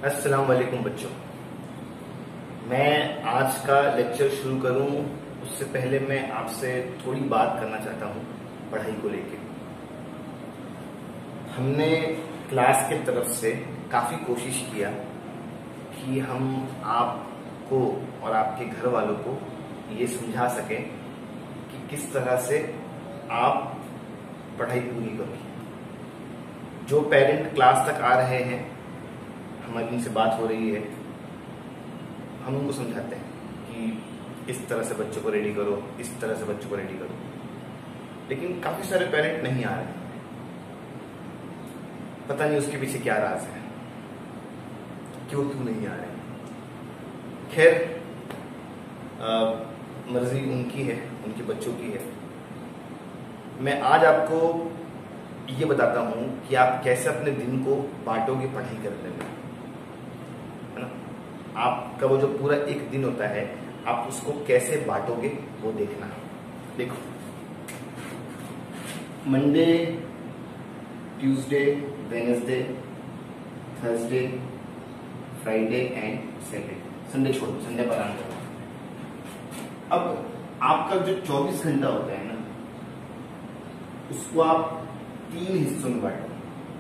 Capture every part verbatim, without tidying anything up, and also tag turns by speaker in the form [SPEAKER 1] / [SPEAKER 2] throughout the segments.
[SPEAKER 1] अस्सलाम वालेकुम बच्चों। मैं आज का लेक्चर शुरू करूं उससे पहले मैं आपसे थोड़ी बात करना चाहता हूं पढ़ाई को लेके। हमने क्लास की तरफ से काफी कोशिश किया कि हम आपको और आपके घर वालों को ये समझा सकें कि किस तरह से आप पढ़ाई पूरी करो। जो पेरेंट क्लास तक आ रहे हैं, हमारी उनसे बात हो रही है, हम उनको समझाते हैं कि इस तरह से बच्चों को रेडी करो, इस तरह से बच्चों को रेडी करो। लेकिन काफी सारे पेरेंट नहीं आ रहे हैं, पता नहीं उसके पीछे क्या राज है, क्यों क्यों नहीं आ रहे हैं। खैर, मर्जी उनकी है, उनके बच्चों की है। मैं आज आपको ये बताता हूं कि आप कैसे अपने दिन को बांटोगे पढ़ाई करने में, है ना। आपका वो जो पूरा एक दिन होता है, आप उसको कैसे बांटोगे वो देखना। देखो, Monday, Tuesday, Wednesday, Thursday, Friday and Saturday. Sunday छोड़ दो, संडे पर आना। अब आपका जो चौबीस घंटा होता है ना, उसको आप तीन हिस्सों में बांटो।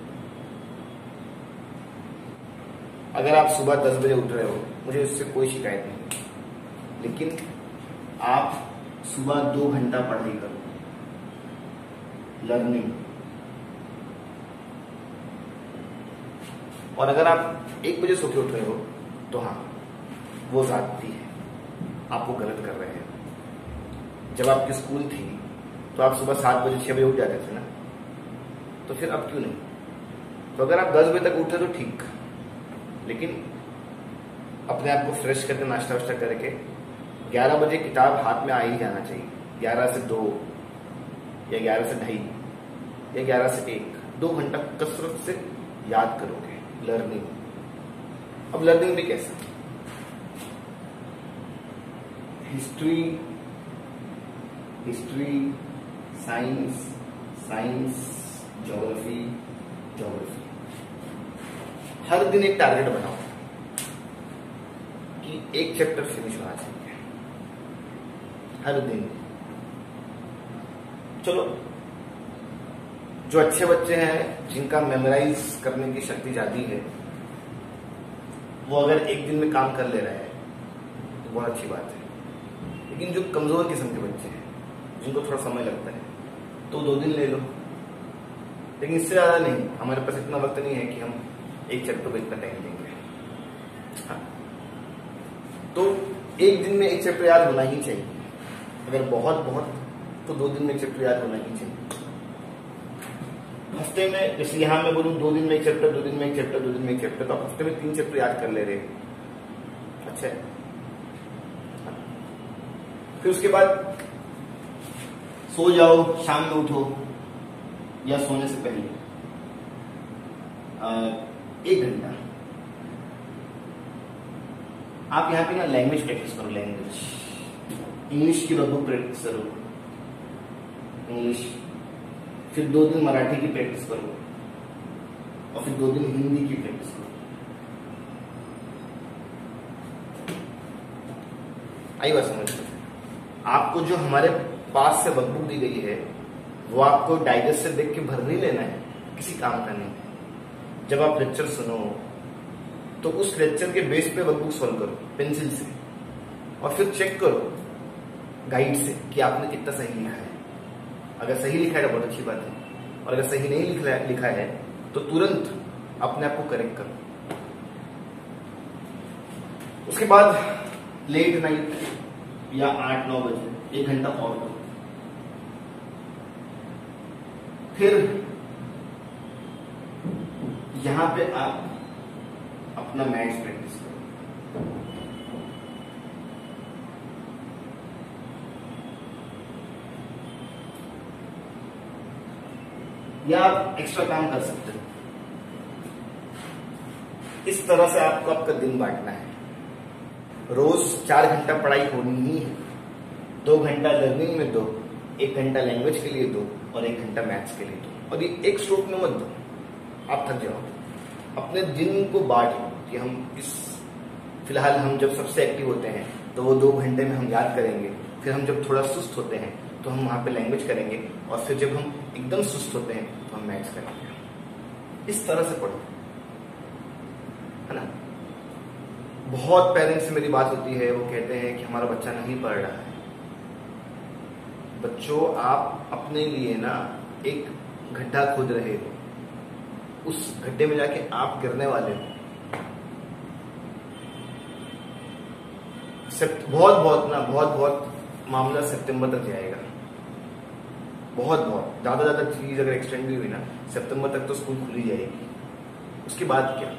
[SPEAKER 1] अगर आप सुबह दस बजे उठ रहे हो, मुझे उससे कोई शिकायत नहीं, लेकिन आप सुबह दो घंटा पढ़ाई करो, लर्निंग। और अगर आप एक बजे सो के उठ रहे हो तो हाँ, वो ज्यादती है, आप वो गलत कर रहे हैं। जब आपकी स्कूल थी तो आप सुबह सात बजे छह बजे उठ जाते थे ना, तो फिर अब क्यों नहीं? तो अगर आप दस बजे तक उठे तो ठीक, लेकिन अपने आप को फ्रेश करके नाश्ता वाश्ता करके ग्यारह बजे किताब हाथ में आ ही जाना चाहिए। ग्यारह से दो या ग्यारह से ढाई या ग्यारह से एक, दो घंटा कसरत से याद करोगे, लर्निंग। अब लर्निंग भी कैसा? History history science science geography geography. हर दिन एक टारगेट बनाओ कि एक चैप्टर फिनिश होना चाहिए हर दिन। चलो, जो अच्छे बच्चे हैं, जिनका मेमोराइज करने की शक्ति ज्यादा है, वो अगर एक दिन में काम कर ले रहे हैं तो बहुत अच्छी बात है। लेकिन जो कमजोर किस्म के बच्चे हैं, जिनको थोड़ा समय लगता है, तो दो दिन ले लो, लेकिन इससे ज्यादा नहीं। हमारे पास इतना वक्त नहीं है कि हम एक चैप्टर को इतना टाइम देंगे। हाँ, तो एक दिन में एक चैप्टर याद होना ही चाहिए। अगर बहुत बहुत तो दो दिन में एक चैप्टर याद होना ही चाहिए। हफ्ते में, जैसे यहां मैं बोलूं दो दिन में एक चैप्टर, दो दिन में एक चैप्टर, दो दिन में एक चैप्टर, तो आप हफ्ते में तीन चैप्टर याद कर ले रहे। अच्छा है। फिर उसके बाद सो जाओ, शाम में उठो या सोने से पहले आ, एक घंटा आप यहाँ पे ना लैंग्वेज प्रैक्टिस करो। लैंग्वेज, इंग्लिश की बुक प्रैक्टिस करो, इंग्लिश। फिर दो दिन मराठी की प्रैक्टिस करो और फिर दो दिन हिंदी की प्रैक्टिस करो। आई बात समझ? आपको जो हमारे पास से वर्कबुक दी गई है, वो आपको डाइजेस्ट से देख के भर नहीं लेना है, किसी काम का नहीं। जब आप लेक्चर सुनो तो उस लेक्चर के बेस पे वर्कबुक सॉल्व करो पेंसिल से, और फिर चेक करो गाइड से कि आपने कितना सही लिखा है। अगर सही लिखा है तो बहुत अच्छी बात है, और अगर सही नहीं लिखा लिखा है तो तुरंत अपने आप को करेक्ट करो। उसके बाद लेट नाइट या आठ नौ बजे एक घंटा और दो। फिर यहां पे आप अपना मैथ्स प्रैक्टिस करो। या आप एक्स्ट्रा काम कर सकते हो। इस तरह से आपको आपका दिन बांटना है। रोज चार घंटा पढ़ाई होनी ही है। दो घंटा लर्निंग में दो, एक घंटा लैंग्वेज के लिए दो और एक घंटा मैथ्स के लिए दो। और ये एक स्ट्रोक में मत दो, आप थक जाओ। अपने दिन को बांट लो। कि हम इस फिलहाल हम जब सबसे एक्टिव होते हैं तो वो दो घंटे में हम याद करेंगे, फिर हम जब थोड़ा सुस्त होते हैं तो हम वहां पे लैंग्वेज करेंगे, और फिर जब हम एकदम सुस्त होते हैं तो हम मैथ्स करेंगे। इस तरह से पढ़ो, है ना। बहुत पेरेंट्स से मेरी बात होती है, वो कहते हैं कि हमारा बच्चा नहीं पढ़ रहा है। बच्चों, आप अपने लिए ना एक गड्ढा खोद रहे हो, उस गड्ढे में जाके आप गिरने वाले हो। बहुत बहुत ना बहुत बहुत मामला सितंबर तक जाएगा, बहुत बहुत ज्यादा ज्यादा चीज अगर एक्सटेंड भी हुई ना, सितंबर तक तो स्कूल खुल ही जाएगी। उसके बाद क्या?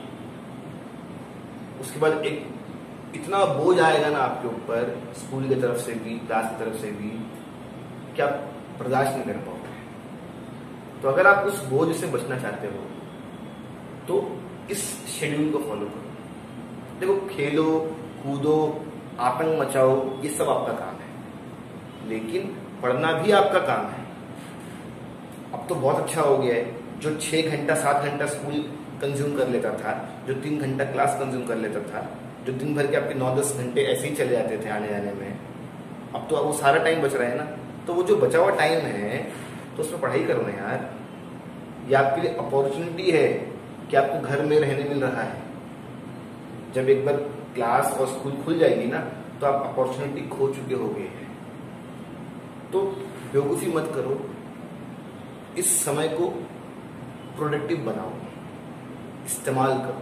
[SPEAKER 1] उसके बाद एक इतना बोझ आएगा ना आपके ऊपर, स्कूल की तरफ से भी, क्लास की तरफ से भी, कि आप बर्दाश्त नहीं कर पाओगे। तो अगर आप उस बोझ से बचना चाहते हो तो इस शेड्यूल को फॉलो करो। देखो, खेलो कूदो, आतंक मचाओ, ये सब आपका काम है, लेकिन पढ़ना भी आपका काम है। अब तो बहुत अच्छा हो गया है, जो छह घंटा सात घंटा स्कूल कंज्यूम कर लेता था, जो तीन घंटा क्लास कंज्यूम कर लेता था, जो दिन भर के आपके नौ दस घंटे ऐसे ही चले जाते थे आने जाने में, अब तो वो सारा टाइम बच रहा है ना। तो वो जो बचा हुआ टाइम है तो उसमें पढ़ाई करो ना यार। ये आपके लिए अपॉर्चुनिटी है कि आपको घर में रहने मिल रहा है। जब एक बार क्लास और स्कूल खुल जाएगी ना तो आप अपॉर्चुनिटी खो चुके होगे। तो बेवकूफी मत करो, इस समय को प्रोडक्टिव बनाओ, इस्तेमाल करो।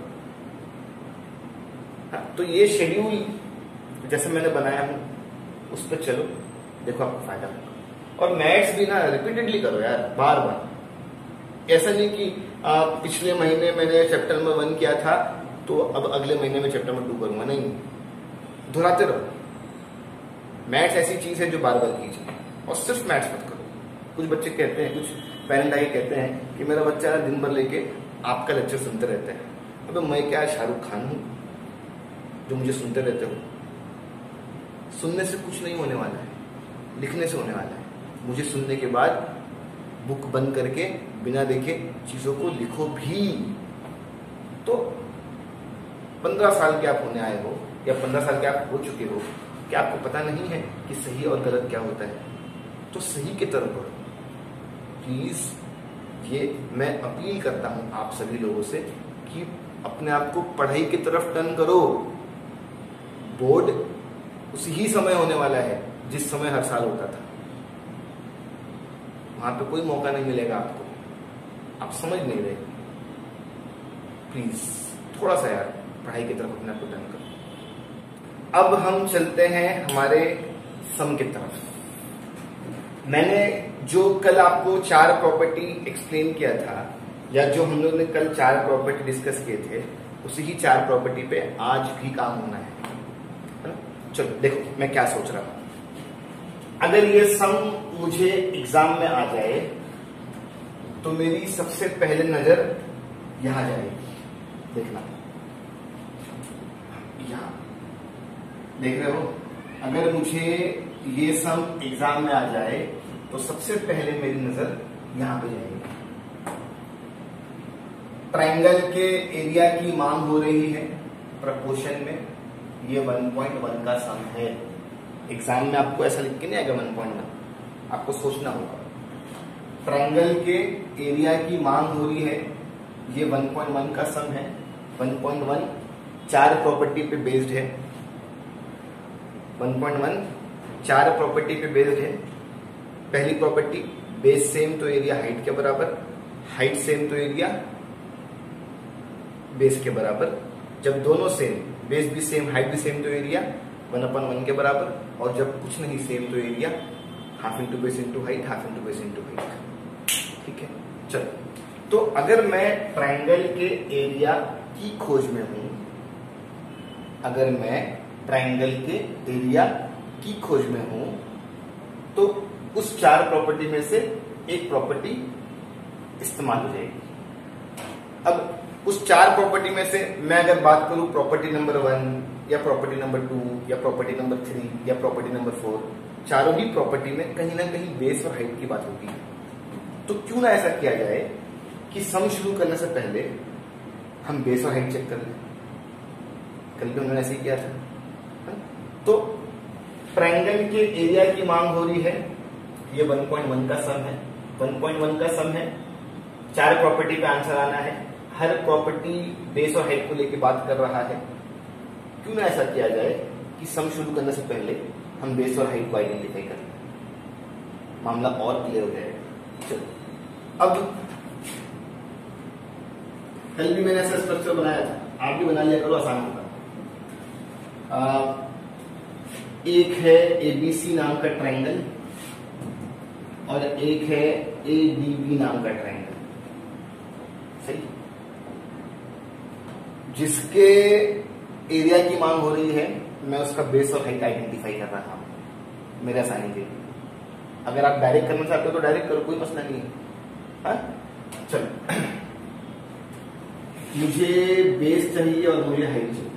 [SPEAKER 1] हाँ, तो ये शेड्यूल जैसे मैंने बनाया हूं उस पर चलो, देखो आपको फायदा होगा। और मैथ्स भी ना रिपीटेडली करो यार, बार बार। ऐसा नहीं कि आ, पिछले महीने मैंने चैप्टर नंबर वन किया था तो अब अगले महीने में चैप्टर नंबर टू करूंगा, नहीं, दोहराते रहो। मैथ्स ऐसी चीज है जो बार बार कीजिए, और सिर्फ मैथ्स मत करो। कुछ बच्चे कहते हैं, कुछ पेरेंट आके कहते हैं कि मेरा बच्चा दिन भर लेके आपका लेक्चर सुनते रहता है। अब मैं क्या शाहरुख खान हूं जो मुझे सुनते रहते हो? सुनने से कुछ नहीं होने वाला है, लिखने से होने वाला है। मुझे सुनने के बाद बुक बंद करके बिना देखे चीजों को लिखो भी। तो पंद्रह साल के आप होने आए हो या पंद्रह साल के आप हो चुके हो, क्या आपको पता नहीं है कि सही और गलत क्या होता है? तो सही की तरफ बढ़ो प्लीज। ये मैं अपील करता हूं आप सभी लोगों से कि अपने आप को पढ़ाई की तरफ टर्न करो। बोर्ड उसी ही समय होने वाला है जिस समय हर साल होता था। वहां पे कोई मौका नहीं मिलेगा आपको, आप समझ नहीं रहे। प्लीज थोड़ा सा यार पढ़ाई की तरफ अपने आप को टर्न करो। अब हम चलते हैं हमारे सम की तरफ। मैंने जो कल आपको चार प्रॉपर्टी एक्सप्लेन किया था, या जो हम लोग ने कल चार प्रॉपर्टी डिस्कस किए थे, उसी ही चार प्रॉपर्टी पे आज भी काम होना है। चलो देखो मैं क्या सोच रहा हूं। अगर ये सम मुझे एग्जाम में आ जाए तो मेरी सबसे पहले नजर यहां जाएगी। देखना, यहां देख रहे हो? अगर मुझे ये सम एग्जाम में आ जाए तो सबसे पहले मेरी नजर यहां पे जाएगी। ट्रायंगल के एरिया की मांग हो रही है प्रपोर्शन में, ये वन पॉइंट वन का सम है। एग्जाम में आपको ऐसा लिख के नहीं आएगा वन पॉइंट वन, आपको सोचना होगा। ट्रायंगल के एरिया की मांग हो रही है, ये वन पॉइंट वन का सम है। वन पॉइंट वन चार प्रॉपर्टी पे बेस्ड है। वन पॉइंट वन चार प्रॉपर्टी पे बेस्ड है। पहली प्रॉपर्टी, बेस सेम तो एरिया हाइट के बराबर, हाइट सेम तो एरिया बेस के बराबर। जब दोनों सेम, बेस भी सेम हाइट भी सेम तो एरिया वन अपन वन के बराबर, और जब कुछ नहीं सेम तो area half into base into height, half into base into height. ठीक है, चलो। तो अगर मैं ट्रायंगल के एरिया की खोज में हूं, अगर मैं ट्रायंगल के एरिया की खोज में हूं तो उस चार प्रॉपर्टी में से एक प्रॉपर्टी इस्तेमाल हो जाएगी। अब उस चार प्रॉपर्टी में से मैं अगर बात करूं प्रॉपर्टी नंबर वन या प्रॉपर्टी नंबर टू या प्रॉपर्टी नंबर थ्री या प्रॉपर्टी नंबर फोर, चारों ही प्रॉपर्टी में कहीं ना कहीं बेस और हाइट की बात होती है। तो क्यों ना ऐसा किया जाए कि सम शुरू करने से पहले हम बेस और हाइट चेक कर लें। कल भी उन्होंने ऐसे ही किया था। तो ट्रायंगल के एरिया की मांग हो रही है, ये वन पॉइंट वन का सम है, वन पॉइंट वन का सम है, चार प्रॉपर्टी पे आंसर आना है, हर प्रॉपर्टी बेस और हाइट को लेके बात कर रहा है। क्यों ना ऐसा किया जाए कि सम शुरू करने से पहले हम बेस और हाइट को आइडेंटिफाई कर लें, मामला और क्लियर हो जाएगा। चलो अब कल भी मैंने ऐसा स्ट्रक्चर बनाया था, आप भी बना लिया करो, आसान होगा। एक है एबीसी नाम का ट्रायंगल और एक है एडीबी नाम का ट्रायंगल, सही, जिसके एरिया की मांग हो रही है, मैं उसका बेस और हाइट आइडेंटिफाई कर रहा हूं मेरे आसानी के लिए। अगर आप डायरेक्ट करना चाहते हो तो डायरेक्ट करो, कोई मसला नहीं है। हाँ? चलो मुझे बेस चाहिए और मुझे हाइट चाहिए।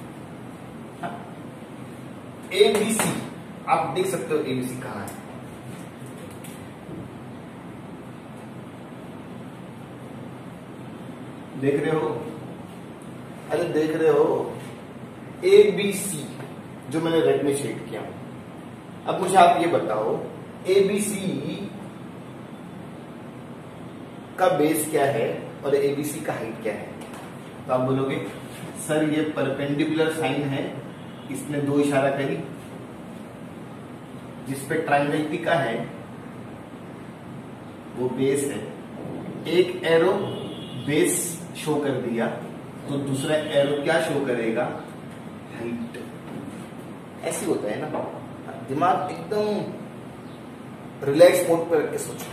[SPEAKER 1] एबीसी आप देख सकते हो, एबीसी कहां है, देख रहे हो? अरे देख रहे हो, एबीसी जो मैंने रेड में शेड किया। अब मुझे आप ये बताओ एबीसी का बेस क्या है और एबीसी का हाइट क्या है? तो आप बोलोगे सर ये परपेंडिकुलर साइन है, इसने दो इशारा करी, जिसपे ट्रायंगल टिका है वो बेस है। एक एरो बेस शो कर दिया तो दूसरा एरो क्या शो करेगा? हाइट। ऐसी होता है ना, दिमाग एकदम रिलैक्स मोड पर रख के सोचो।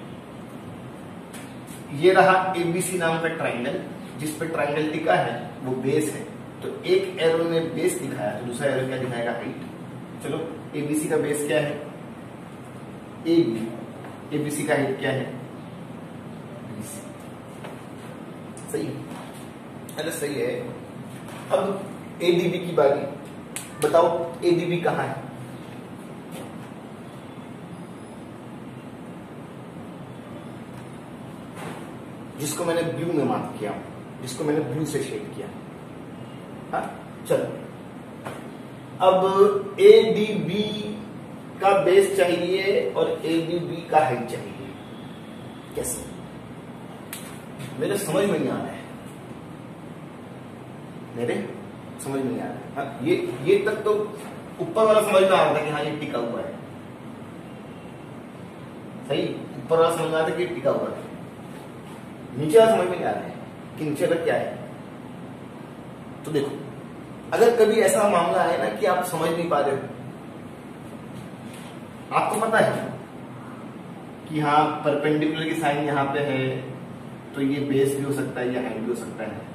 [SPEAKER 1] ये रहा एबीसी नाम का ट्रायंगल, जिसपे ट्रायंगल टिका है वो बेस है। तो एक एरो ने बेस दिखाया तो दूसरा एरो क्या दिखाएगा? हाइट। चलो एबीसी का बेस क्या है? A B. एबीसी का हाइट क्या है? बीसी। सही है? अरे सही है। अब एडीबी की बारी, बताओ एडीबी कहां है? जिसको मैंने ब्लू में मार्क किया, जिसको मैंने ब्लू से शेड किया। हाँ चलो, अब एडीबी का बेस चाहिए और एडीबी का हाइट चाहिए। कैसे? मेरे समझ में नहीं आ रहा है, मेरे समझ में नहीं आ रहा है। हाँ, ये ये तक तो ऊपर वाला समझ में आ रहा था कि हाँ ये टिका हुआ है, सही, ऊपर वाला समझ में आ रहा था कि ये टिका हुआ है। नीचे वाला समझ में नहीं आ रहा है कि नीचे वाला क्या है। तो देखो, अगर कभी ऐसा मामला है ना कि आप समझ नहीं पा रहे हो, आपको पता है कि हाँ परपेंडिकुलर की साइन यहां पे है तो ये बेस भी हो सकता है, ये हाइट भी हो सकता है।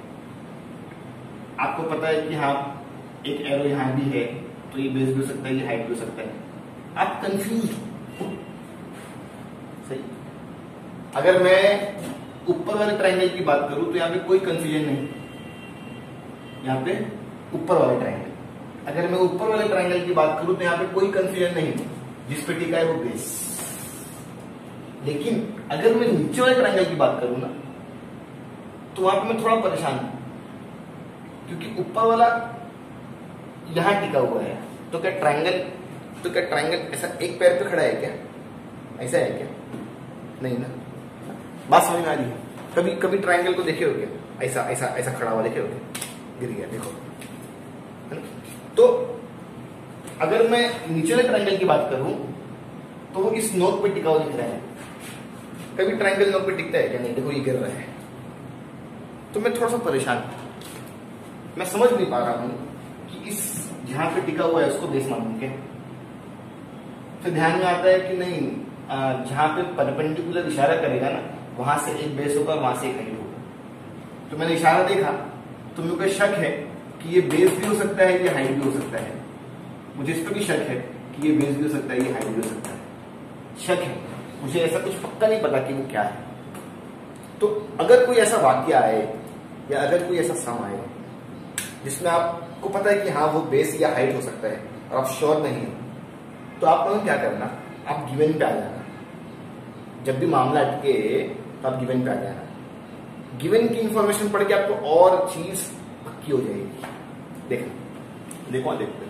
[SPEAKER 1] आपको पता है कि हाँ एक एरो यहां भी है तो ये बेस भी हो सकता है, ये हाइट भी हो सकता है। आप कंफ्यूज हो, सही। अगर मैं ऊपर वाले ट्रायंगल की बात करूं तो यहाँ पे कोई कंफ्यूजन नहीं, यहाँ पे ऊपर वाले ट्रायंगल। अगर मैं ऊपर वाले ट्रायंगल की बात करूं तो यहाँ पे कोई कंफ्यूजन नहीं, जिस पे टिका है वो बेस। लेकिन अगर मैं नीचे वाले ट्रायंगल की बात करूं ना तो वहां पे मैं थोड़ा परेशान हूं, क्योंकि ऊपर वाला यहां टिका हुआ है। तो क्या ट्रायंगल तो क्या ट्रायंगल ऐसा एक पैर पे खड़ा है क्या? ऐसा है क्या? नहीं ना। बात समझ में आ रही है? कभी कभी ट्रायंगल को देखे हो क्या? ऐसा ऐसा ऐसा खड़ा हुआ देखे हो क्या? गिर गया, देखो, है ना? तो अगर मैं नीचे वाले ट्रायंगल की बात करूं तो वो इस नोक पे टिका हुआ दिख रहा है। कभी ट्रायंगल नोक पे टिकता है क्या? नहीं, देखो ये गिर रहा है। तो मैं थोड़ा सा परेशान हूं, मैं समझ नहीं पा रहा हूं कि इस जहां पे टिका हुआ है उसको बेस मानूं क्या? फिर ध्यान में आता है कि नहीं, जहां पे परपेंडिकुलर इशारा करेगा ना वहां से एक बेस होगा, वहां से एक हाइट होगा। तो मैंने इशारा देखा तो मुझे शक है कि ये बेस भी हो सकता है, ये हाइट भी हो सकता है। मुझे इस पर भी शक है कि ये बेस भी हो सकता है, ये हाइट भी हो सकता है। शक है, मुझे ऐसा कुछ पक्का नहीं पता कि वो क्या है। तो अगर कोई ऐसा वाक्य आए या अगर कोई ऐसा सम आए जिसमें आपको पता है कि हाँ वो बेस या हाइट हो सकता है और आप श्योर नहीं हो, तो आप लोगों क्या करना, आप गिवन पे आ जाना। जब भी मामला अटके तो आप गिवन पे आ जाना। गिवन की इंफॉर्मेशन पढ़ के आपको और चीज पक्की हो जाएगी। देखो देखो देखो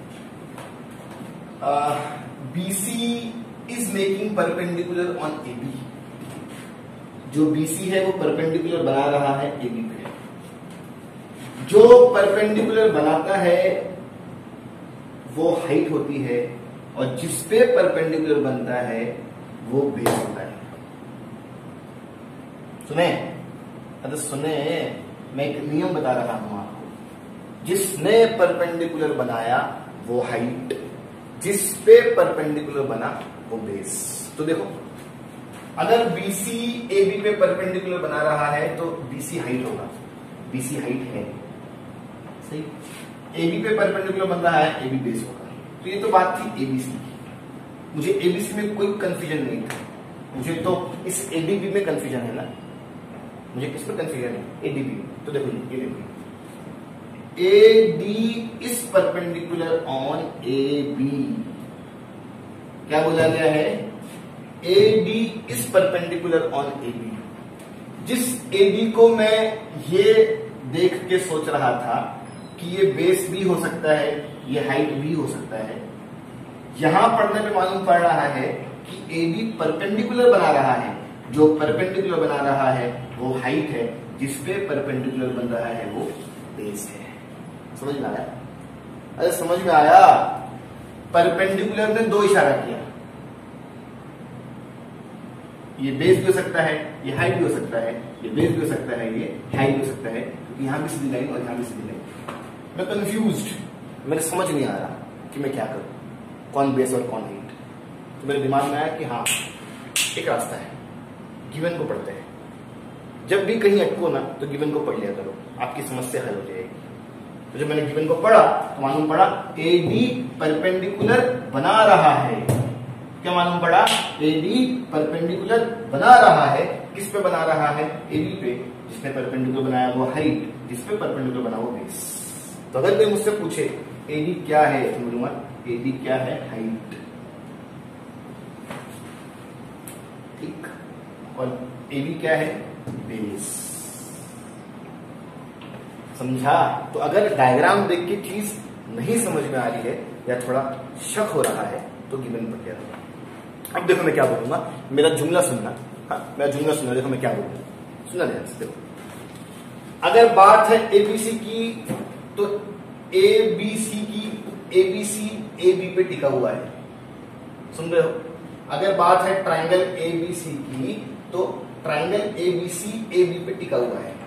[SPEAKER 1] B C is making perpendicular on A B. जो बी सी है वो परपेंडिकुलर बना रहा है ए बी पे। जो परपेंडिकुलर बनाता है वो हाइट होती है, और जिस पे परपेंडिकुलर बनता है वो बेस होता है। सुने, अरे सुने, मैं एक नियम बता रहा हूं आपको। जिसने परपेंडिकुलर बनाया वो हाइट, जिस पे परपेंडिकुलर बना वो बेस। तो देखो, अगर बी सी ए बी पे परपेंडिकुलर बना रहा है तो बी सी हाइट होगा, बी सी हाइट है, सही। ए बी पे परपेंडिकुलर बन रहा है, ए बी बेस होगा। तो ये तो बात थी ए बी सी की। मुझे ए बी सी में कोई कंफ्यूजन नहीं था, मुझे तो इस ए डी बी में कंफ्यूजन है ना। मुझे किस पर कंफ्यूजन है? A D B. तो देखो ये देखो, A D is perpendicular on A B. क्या बोला गया है? A D is perpendicular on A B. जिस ए डी को मैं ये देख के सोच रहा था कि ये बेस भी हो सकता है, ये हाइट भी हो सकता है, यहां पढ़ने पे मालूम पड़ रहा है कि ए डी परपेंडिकुलर बना रहा है। जो परपेंडिकुलर बना रहा है वो हाइट है, जिसपे परपेंडिकुलर बन रहा है वो बेस है। समझ में आया? अरे समझ में आया? परपेंडिकुलर ने दो इशारा किया, ये बेस भी हो सकता है, ये हाइट भी हो सकता है, ये बेस भी हो सकता है, ये हाइट भी हो सकता है, क्योंकि यहां भी सीधी लाइन और यहां भी सीधी लाइन। मैं कंफ्यूज्ड, मेरे समझ नहीं आ रहा कि मैं क्या करूं, कौन बेस और कौन हाइट। तो मेरे दिमाग में आया कि हाँ, एक रास्ता है, गिवन को पढ़ते हैं। जब भी कहीं अटको ना तो गिवन को पढ़ लिया करो, आपकी समस्या हल हो जाएगी। तो जब मैंने गिवन को पढ़ा तो मालूम पड़ा ए डी परपेंडिकुलर बना रहा है। क्या मालूम पड़ा? ए डी परपेंडिकुलर बना रहा है। किस पे बना रहा है? ए बी पे। जिसने परपेंडिकुलर बनाया वो हाइट, जिस पे परपेंडिकुलर बना वो बेस। तो अगर कोई मुझसे पूछे ए डी क्या है, तो बोलूंगा ए डी क्या है? हाइट। ठीक। और ए बी क्या है? बेस। समझा? तो अगर डायग्राम देख के चीज नहीं समझ में आ रही है या थोड़ा शक हो रहा है तो गिवन पर क्या होगा। अब देखो मैं क्या बोलूंगा, मेरा जुमला सुनना। हाँ, मेरा जुमला सुनना। देखो मैं क्या बोलूंगा, सुनना ध्यान से। देखो, अगर बात है एबीसी की तो एबीसी की एबीसी ए बी पे टिका हुआ है। सुन रहे हो? अगर बात है ट्राइंगल एबीसी की तो ट्राइंगल एबीसी ए बी पे टिका हुआ है।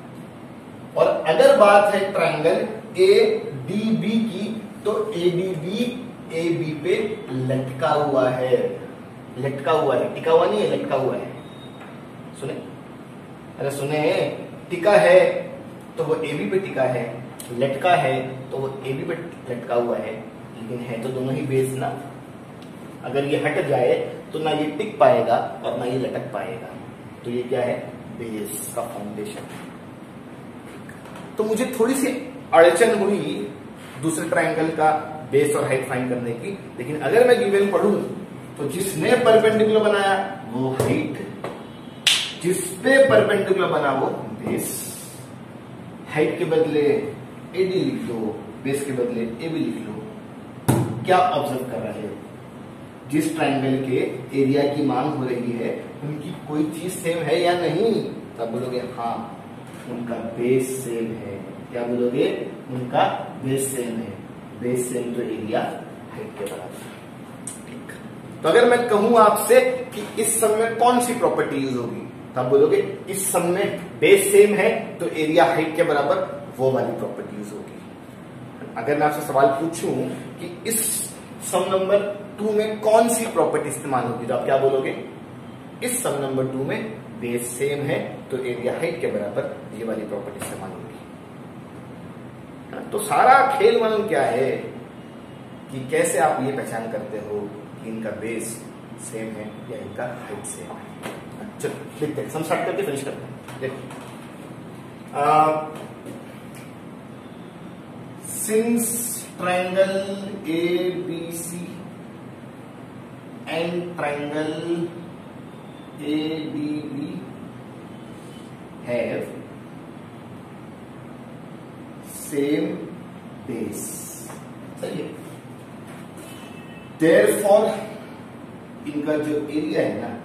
[SPEAKER 1] और अगर बात है ट्राइंगल ए डी बी की तो A D B A B पे लटका हुआ है। लटका हुआ है, टिका हुआ नहीं है, लटका हुआ है। सुने? अरे सुने, टिका है तो वो ए बी पे टिका है, लटका है तो वो ए बी पे लटका हुआ है, लेकिन है तो दोनों ही बेस ना। अगर ये हट जाए तो ना ये टिक पाएगा और ना ये लटक पाएगा। तो ये क्या है? बेस का फाउंडेशन। तो मुझे थोड़ी सी अड़चन हुई दूसरे ट्रायंगल का बेस और हाइट फाइंड करने की, लेकिन अगर मैं गिवन पढ़ूं तो जिसने परपेंडिकुलर बनाया वो हाइट, जिस पे परपेंडिकुलर बना वो बेस। हाइट के बदले ए डी लिख लो, बेस के बदले ए बी लिख लो। क्या ऑब्जर्व कर रहे हो? जिस ट्रायंगल के एरिया की मांग हो रही है उनकी कोई चीज सेम है या नहीं? तब बोलोगे हाँ, उनका बेस सेम है। क्या बोलोगे? उनका बेस सेम है। बेस सेम तो एरिया हाइट के बराबर। ठीक। तो अगर मैं कहूं आपसे कि इस सम में कौन सी प्रॉपर्टी यूज होगी, तब बोलोगे इस सम में बेस सेम है तो एरिया हाइट के बराबर, वो वाली प्रॉपर्टी यूज होगी। अगर मैं आपसे सवाल पूछूं कि इस सम नंबर टू में कौन सी प्रॉपर्टी इस्तेमाल होगी, तो आप क्या बोलोगे? इस सम नंबर टू में बेस सेम है तो एरिया हाइट के बराबर, ये वाली प्रॉपर्टी इस्तेमाल होगी। तो सारा खेल मालूम क्या है कि कैसे आप ये पहचान करते हो कि इनका बेस सेम है या इनका हाइट सेम है। चलो देखते हैं, सम स्टार्ट करके फिनिश करते हैं। देखो, since triangle A B C and triangle A D B have same base. सही है। देयरफॉर इनका जो एरिया है ना,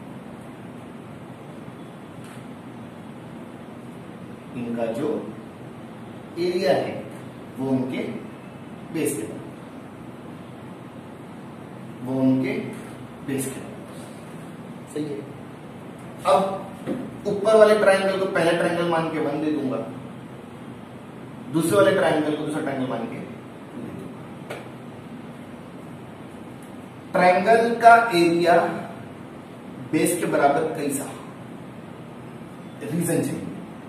[SPEAKER 1] इनका जो एरिया है वो उनके बेस के बराबर, वो उनके बेस के बराबर। सही है। अब ऊपर वाले ट्रायंगल को पहले ट्रायंगल मान के वन दे दूंगा, दूसरे वाले ट्रायंगल को दूसरा ट्रायंगल मान के टू दे दूंगा। ट्रायंगल का एरिया बेस के बराबर कैसा, रीजन चाहिए।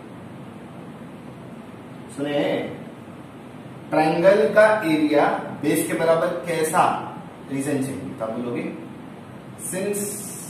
[SPEAKER 1] सुने, ट्रायंगल का एरिया बेस के बराबर कैसा, रीजन चाहिए। तो आप बोलोगे since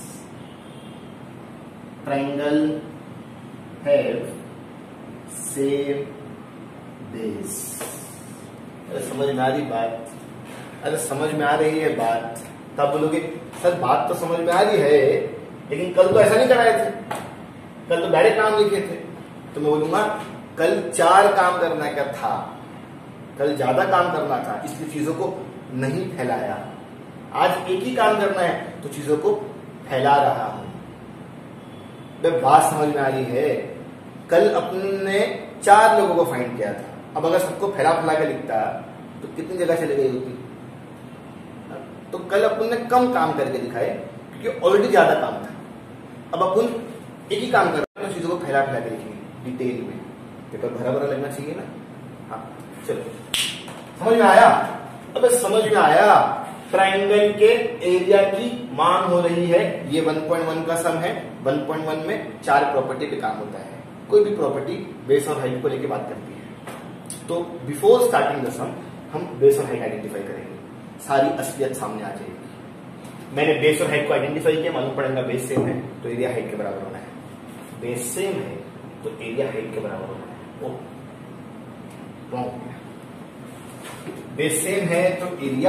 [SPEAKER 1] triangle have same base. अरे समझ में आ रही बात, अरे समझ में आ रही है बात। तो आप बोलोगे सर बात तो समझ में आ रही है, लेकिन कल तो ऐसा नहीं कराए थे, कल तो डायरेक्ट नाम लिखे थे। तो मैं बोलूंगा कल चार काम करना क्या था, कल ज्यादा काम करना था, इसलिए चीजों को नहीं फैलाया। आज एक ही काम करना है तो चीजों को फैला रहा हूं। बात समझ में आ रही है। कल अपने चार लोगों को फाइंड किया था, अब अगर सबको फैला फैला के लिखता तो कितनी जगह चले गई होती। तो कल अपन ने कम काम करके दिखाए क्योंकि ऑलरेडी ज्यादा काम था। अब अपन एक ही काम कर रहे हैं, चीजों को फैला फैला के लिखेंगे डिटेल में, पेपर भरा भरा लगना चाहिए ना। हाँ चलो, समझ में आया। अब समझ में आया, ट्रायंगल के एरिया की मांग हो रही है। ये वन पॉइंट वन का सम है। वन पॉइंट वन में चार प्रॉपर्टी पे काम होता है। कोई भी प्रॉपर्टी बेस और हाइट को लेके बात करती है। तो बिफोर स्टार्टिंग द सम हम बेस और हाइट आइडेंटिफाई करेंगे, सारी असलियत सामने आ जाएगी। मैंने बेस और हाइट को आइडेंटिफाई किया, मालूम पड़ेगा बेस सेम है तो एरिया हाइट के बराबर होना है। बेस सेम है तो एरिया हाइट के बराबर होना है। ओ रॉन्ग हो गया। बेस सेम है तो एरिया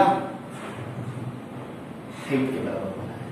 [SPEAKER 1] हाइट के बराबर होना है।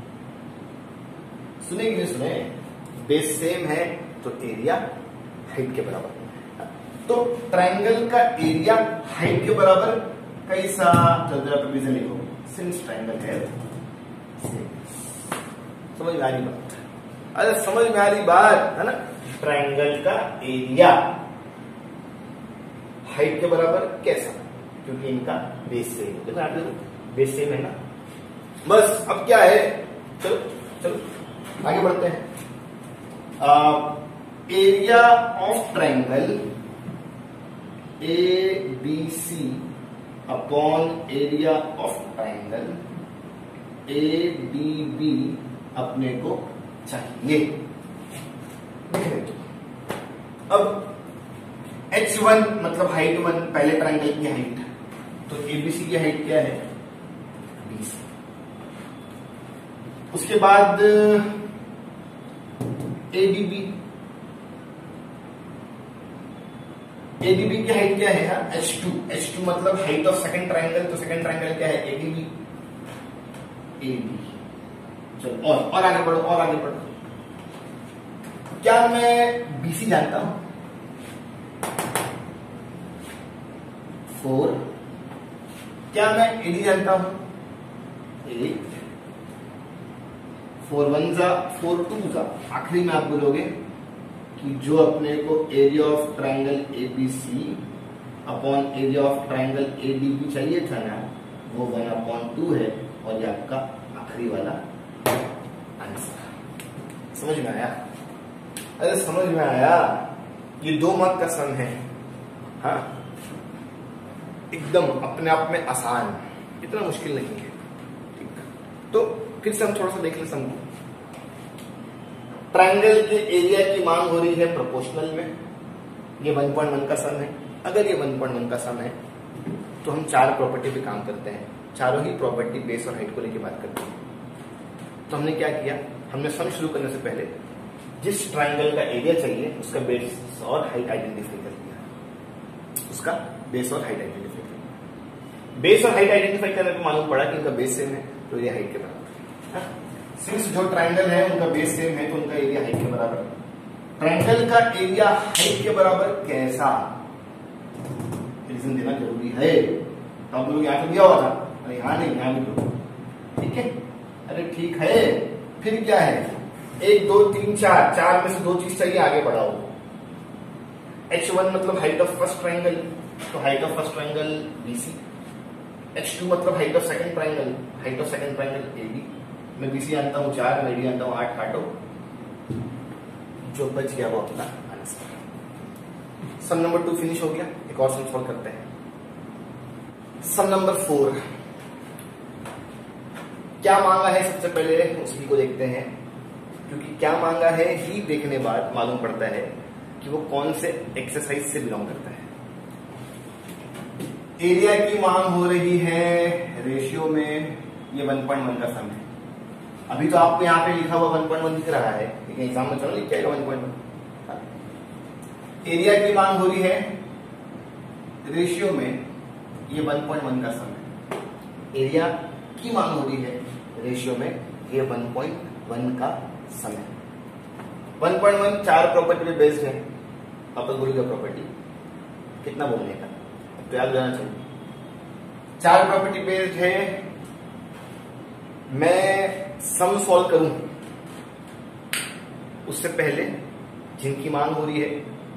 [SPEAKER 1] सुने कि नहीं सुने? बेस सेम है तो एरिया हाइट के बराबर होना है। तो ट्रायंगल का एरिया हाइट के बराबर कैसा, तो जरा प्रोविजन लिखो, सिंस ट्रायंगल है सेम। समझ में आ रही बात? अरे समझ में आ रही बात है ना। ट्रायंगल का एरिया हाइट के बराबर कैसा, क्योंकि इनका बेस सेम है। देखो आप बेस सेम है ना। बस अब क्या है, चलो चलो आगे बढ़ते हैं। Area of triangle A B C upon area of triangle A D B अपने को चाहिए। अब एच वन मतलब हाइट वन, पहले ट्रायंगल की हाइट, तो एबीसी की हाइट क्या है, बीस। उसके बाद एडीबी, एडीबी की हाइट क्या है, एच टू। एच टू मतलब हाइट ऑफ सेकंड ट्रायंगल, तो सेकंड ट्रायंगल क्या है, एडीबी। एडी चलो और और आगे बढ़ो, और आगे बढ़ो। क्या मैं बीसी जानता हूं, फोर। क्या मैं एडी जानता हूं, एट। फोर वन जा, फोर टू जा। आखिरी में आप बोलोगे कि जो अपने को area of triangle ABC upon area of triangle ADB चाहिए था ना, वो वन अपॉन टू है, और ये आपका आखिरी वाला आंसर। समझ में आया? अरे समझ में आया। ये दो मार्क का सम है। हाँ एकदम अपने आप में आसान, इतना मुश्किल नहीं है। ठीक है, तो फिर से हम थोड़ा सा देख ले सम को। ट्रायंगल के एरिया की मांग हो रही है प्रोपोर्शनल में। ये वन पॉइंट वन का सम है। अगर ये वन पॉइंट वन का सम है तो हम चार प्रॉपर्टी पे काम करते हैं। चारों ही प्रॉपर्टी बेस और हाइट को लेकर बात करते हैं। तो हमने क्या किया, हमने सम शुरू करने से पहले जिस ट्रायंगल का एरिया चाहिए उसका बेस और हाइट आइडेंटिफाई कर दिया। उसका बेस और हाइट आइडेंटिफाई कर दिया। बेस और हाइट आइडेंटिफाई करने पर मालूम पड़ा कि उनका बेस सेम है तो एरिया हाइट के बराबर है। सिंस जो ट्रायंगल है उनका बेस सेम है तो उनका एरिया हाइट के बराबर है। ट्रायंगल का एरिया हाइट के बराबर कैसा, रीजन देना जरूरी है। तो आप लोग यहाँ तो दिया हुआ था, अरे यहाँ नहीं, यहाँ भी दो, ठीक है। अरे ठीक है, फिर क्या है, एक दो तीन चार, चार में से दो चीज चाहिए, आगे बढ़ाओ। एच वन मतलब हाइट ऑफ फर्स्ट ट्राइंगल, तो height of first triangle BC. H two मतलब height of second triangle, height of second triangle AB. मैं बीसी जानता हूँ चार, मैं डी जानता हूँ आठ, काटो, जो बच गया वो अपना answer. Sum number two finish हो गया, एक और सम सॉल्व करते हैं। सम नंबर फोर, क्या मांगा है सबसे पहले उसी को देखते हैं, क्योंकि क्या मांगा है ही देखने बाद मालूम पड़ता है कि वो कौन से एक्सरसाइज से बिलोंग करता है। एरिया की मांग हो रही है रेशियो में, ये वन पॉइंट वन का सम है। अभी तो आपको यहाँ पे लिखा हुआ वन पॉइंट वन दिख रहा है, लेकिन एग्जाम में चलो लिख के आएगा वन पॉइंट वन। एरिया की मांग हो रही है रेशियो में, ये वन पॉइंट वन का सम है। एरिया की मांग हो रही है रेशियो में, ये वन पॉइंट वन का सम है। वन पॉइंट वन चार प्रॉपर्टी पे बेस्ड है, आपस बोलेगा प्रॉपर्टी कितना बोलने का, तो याद जाना चाहिए। चार प्रॉपर्टी बेस्ड है, मैं सम सॉल्व करूं उससे पहले जिनकी मांग हो रही है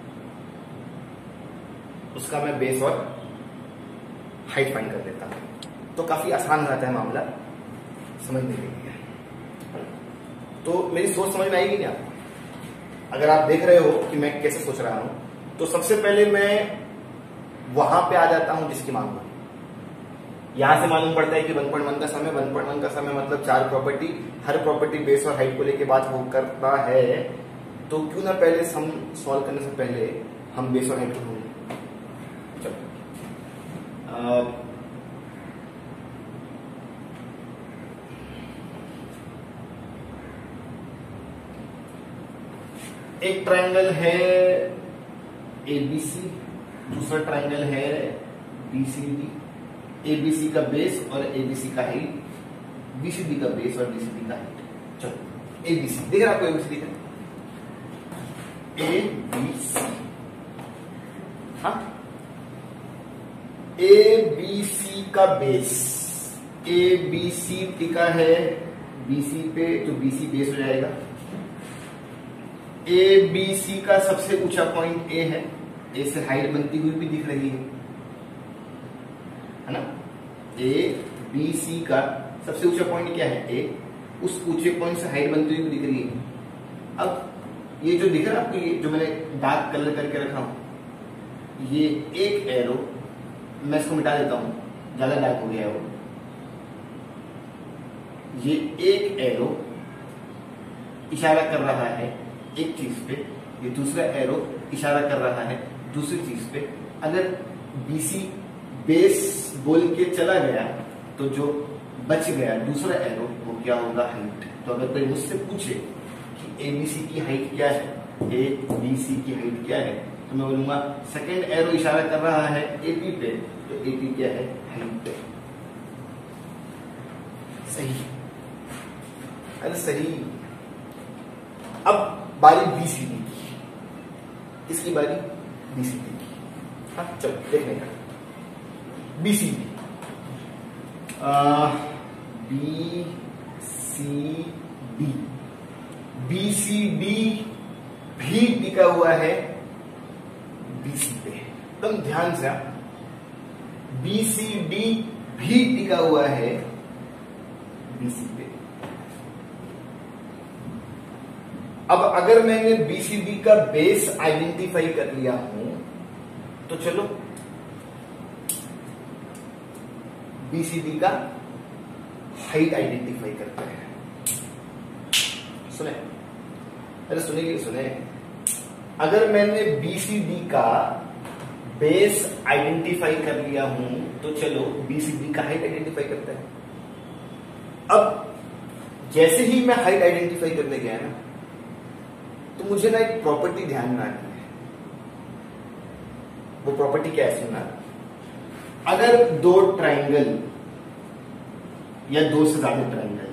[SPEAKER 1] उसका मैं बेस और हाइट फाइंड कर लेता हूं, तो काफी आसान हो जाता है मामला समझने के लिए। तो मेरी सोच समझ में आएगी नहीं आपको? अगर आप देख रहे हो कि मैं कैसे सोच रहा हूं, तो सबसे पहले मैं वहां पे आ जाता हूं जिसकी मांग हो। यहां से मालूम पड़ता है कि वन पॉइंट वन का समय, वन पॉइंट वन का समय मतलब चार प्रॉपर्टी, हर प्रॉपर्टी बेस और हाइट को लेके बात हो करता है, तो क्यों ना पहले सम सॉल्व करने से पहले हम बेस और हाइट को ढूंढें। चलो एक ट्रायंगल है एबीसी, दूसरा ट्रायंगल है बीसीडी। एबीसी का बेस और एबीसी का हाइट, बीसीडी का बेस और बीसीडी का हाइट। चलो एबीसी देख रहा है आपको, एबीसी दिख रहा है, एबीसी, हाँ एबीसी का बेस, एबीसी टिका है बीसी पे, तो बीसी बेस हो जाएगा। ए बी सी का सबसे ऊंचा पॉइंट ए है, ए से हाइट बनती हुई भी दिख रही है, है ना। ए बी सी का सबसे ऊंचा पॉइंट क्या है, ए, उस ऊंचे पॉइंट से हाइट बनती हुई भी दिख रही है। अब ये जो दिख रहा है आपको, ये जो मैंने डार्क कलर करके रखा हूं, ये एक एरो, मैं इसको मिटा देता हूं, ज्यादा डार्क हो गया है वो। ये एक एरो इशारा कर रहा है एक चीज पे, ये दूसरा एरो इशारा कर रहा है दूसरी चीज पे। अगर बीसी बेस बोल के चला गया तो जो बच गया दूसरा एरो वो क्या होगा, हाइट। तो अगर कोई मुझसे पूछे कि एबीसी की हाइट क्या है, ए बी सी की हाइट क्या है, तो मैं बोलूंगा सेकेंड एरो इशारा कर रहा है एपी पे, तो एपी क्या है, हाइट पे। सही, अरे सही। अब बारी बीसीडी की, किसकी बारी, बीसीडी की। हाँ चलो देखने का, BCD, B C D, BCD भी टिका हुआ है बीसी पे, एकदम ध्यान से। बीसीडी भी टिका हुआ है बीसी पे। अब अगर मैंने बीसीडी का बेस आइडेंटिफाई कर लिया हूं, तो चलो बीसीडी का हाइट आइडेंटिफाई करते हैं। सुने, अरे सुनेंगे सुने, अगर मैंने बीसीडी का बेस आइडेंटिफाई कर लिया हूं, तो चलो बीसीडी का हाइट आइडेंटिफाई करते हैं। अब जैसे ही मैं हाइट आइडेंटिफाई करने गया ना, तो मुझे ना एक प्रॉपर्टी ध्यान में आती है। वो प्रॉपर्टी क्या है, सुनना। अगर दो ट्रायंगल या दो से ज्यादा ट्रायंगल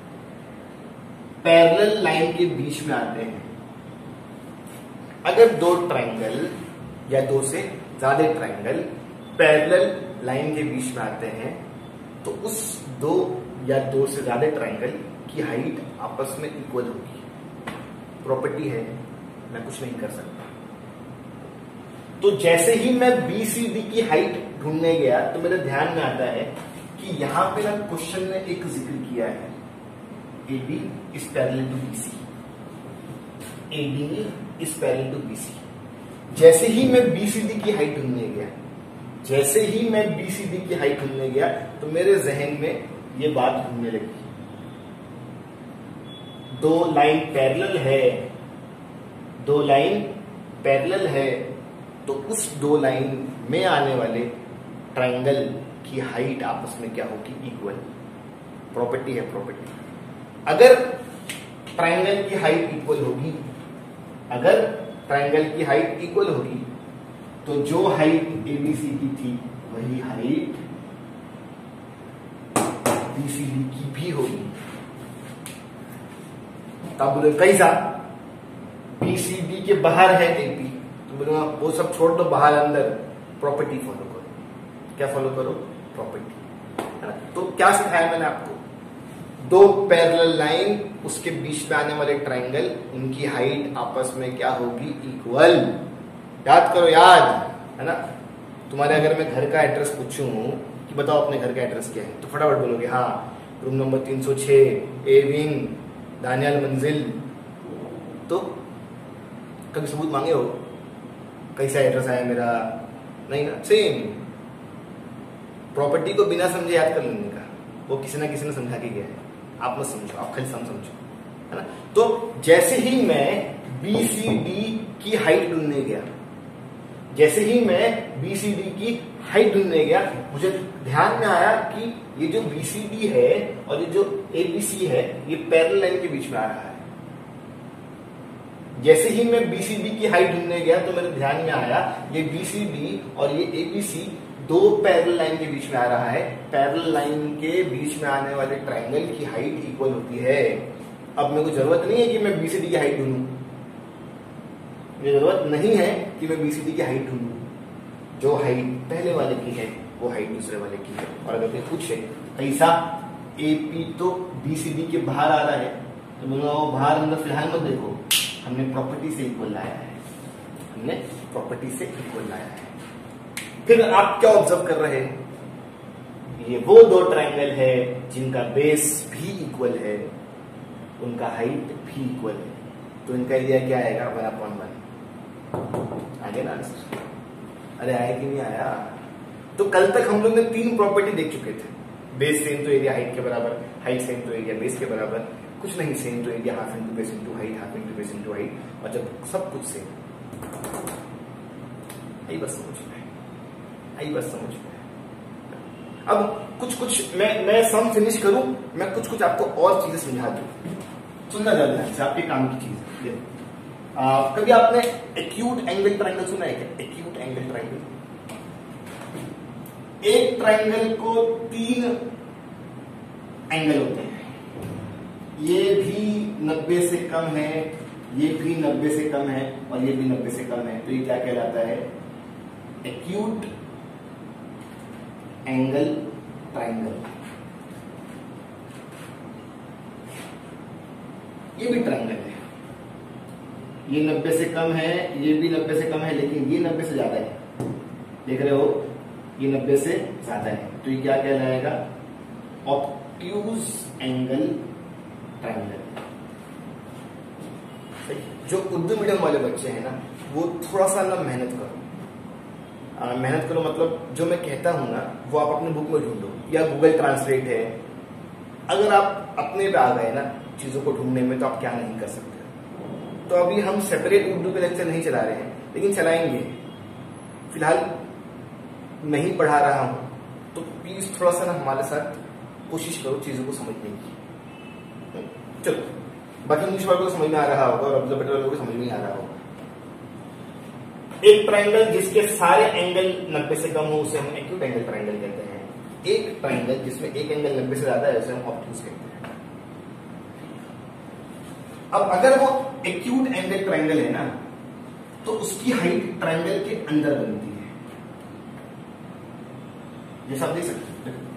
[SPEAKER 1] पैरेलल लाइन के बीच में आते हैं, अगर दो ट्रायंगल या दो से ज्यादा ट्रायंगल पैरेलल लाइन के बीच में आते हैं तो उस दो या दो से ज्यादा ट्रायंगल की हाइट आपस में इक्वल होगी। प्रॉपर्टी है, मैं कुछ नहीं कर सकता। तो जैसे ही मैं बी सी डी की हाइट ढूंढने गया तो मेरे ध्यान में आता है कि यहां पे ना क्वेश्चन ने एक जिक्र किया है, A B is parallel to B C, A D is parallel to B C. जैसे ही मैं बी सी डी की हाइट ढूंढने गया जैसे ही मैं बी सी डी की हाइट ढूंढने गया तो मेरे जहन में ये बात घूमने लगी, दो लाइन पैरेलल है, दो लाइन पैरेलल है, तो उस दो लाइन में आने वाले ट्रायंगल की हाइट आपस में क्या होगी, इक्वल। प्रॉपर्टी है प्रॉपर्टी। अगर ट्रायंगल की हाइट इक्वल होगी अगर ट्रायंगल की हाइट इक्वल होगी तो जो हाइट एबीसी की थी वही हाइट बीसीडी की भी होगी। तब बोले कैसा, बीसीडी के बाहर है एपी, तो बोलूंगा वो सब छोड़ दो, बाहर अंदर प्रॉपर्टी फॉलो करो। क्या फॉलो करो, प्रॉपर्टी, है ना। तो क्या सिखाया मैंने आपको, दो पैरेलल लाइन, उसके बीच में आने वाले ट्रायंगल, उनकी हाइट आपस में क्या होगी, इक्वल। याद करो, याद है ना। तुम्हारे अगर मैं घर का एड्रेस पूछूं कि बताओ अपने घर का एड्रेस क्या है, तो फटाफट बोलोगे हाँ रूम नंबर तीन सौ छह, ए विंग, दानियाल मंजिल। तो कभी सबूत मांगे हो कैसा एड्रेस आया मेरा, नहीं ना। सेम प्रॉपर्टी को बिना समझे याद कर लेने का, वो किसी ना किसी ने समझा के गया है, आप मत समझो, आप खाली सम समझो, है ना। तो जैसे ही मैं बी सी डी की हाइट ढूंढने गया जैसे ही मैं बी सी डी की हाइट ढूंढने गया मुझे ध्यान में आया कि ये जो बी सी डी है और ये जो ए बी सी है ये पैरेलल लाइन के बीच में आ रहा है। जैसे ही मैं बी सी डी की हाइट ढूंढने गया तो मेरे ध्यान में आया ये बी सी डी और ये ए बी सी दो पैरेलल लाइन के बीच में आ रहा है। पैरेलल लाइन के बीच में आने वाले ट्रायंगल की हाइट इक्वल होती है। अब मेरे को जरूरत नहीं है कि मैं बी सी डी की हाइट ढूंढूं, मुझे जरूरत नहीं है कि मैं बी सी डी की हाइट ढूंढूं। जो हाइट पहले वाले की है वो हाइट दूसरे वाले की है। और अगर कोई पूछे ऐसा एपी तो बी सी डी के बाहर आ रहा है तो बोलूंगा वो बाहर अंदर फिलहाल मत देखो, हमने प्रॉपर्टी से इक्वल लाया है, हमने प्रॉपर्टी से इक्वल लाया है। फिर आप क्या ऑब्जर्व कर रहे हैं, ये वो दो ट्रायंगल है जिनका बेस भी इक्वल है, उनका हाइट भी इक्वल है, तो इनका एरिया क्या आएगा, वन अपॉन वन। आगे ना आंसर, अरे आया कि नहीं आया। तो कल तक हम लोग ने तीन प्रॉपर्टी देख चुके थे, बेस सेम तो एरिया हाइट के बराबर, हाइट सेम तो एरिया बेस के बराबर, कुछ नहीं सेम तो area half into base into height, half into base into height, और जब सब कुछ सेम, आई बस समझ में, आई बस समझ में। अब कुछ कुछ मैं मैं सम फिनिश करूं, मैं कुछ कुछ आपको और चीजें समझा दूं, सुनना ज्यादा ध्यान से, आपके काम की चीज। आ, कभी आपने एक्यूट एंगल ट्रायंगल सुना है क्या, एक्यूट एंगल ट्रायंगल। एक ट्रायंगल को तीन एंगल होते हैं, ये भी नब्बे से कम है, ये भी नब्बे से कम है और ये भी नब्बे से कम है, तो ये क्या कहलाता है, एक्यूट एंगल ट्रायंगल। ये भी ट्रायंगल है, ये नब्बे से कम है, ये भी नब्बे से कम है, लेकिन ये नब्बे से ज्यादा है, देख रहे हो, ये नब्बे से ज्यादा है, तो ये क्या कहलाएगा, ऑब्ट्यूज एंगल ट्रायंगल। जो उर्दू मीडियम वाले बच्चे हैं ना, वो थोड़ा सा ना मेहनत करो, आ, मेहनत करो मतलब जो मैं कहता हूं ना वो आप अपने बुक में ढूंढो या गूगल ट्रांसलेट है। अगर आप अपने पे आ गए ना चीजों को ढूंढने में तो आप क्या नहीं कर सकते। तो अभी हम सेपरेट उर्दू के लेक्चर नहीं चला रहे हैं, लेकिन चलाएंगे। फिलहाल नहीं पढ़ा रहा हूं, तो प्लीज थोड़ा सा ना हमारे साथ कोशिश करो चीजों को समझने की। चलो, बाकी इंग्लिश वालों को समझ में आ रहा होगा और ऑब्जर्वेटर वालों को समझ में आ रहा होगा। एक ट्रायंगल जिसके सारे एंगल नब्बे से कम हो उसे हम एक्यूट एंगल ट्रायंगल कहते हैं। एक ट्रायंगल जिसमें एक एंगल नब्बे से ज्यादा है उसे हम ऑब्ट्यूज कहते हैं। अब अगर वो एक्यूट एंगल ट्रायंगल है ना, तो उसकी हाइट ट्रायंगल के अंदर बनती है। जैसा आप देख सकते हैं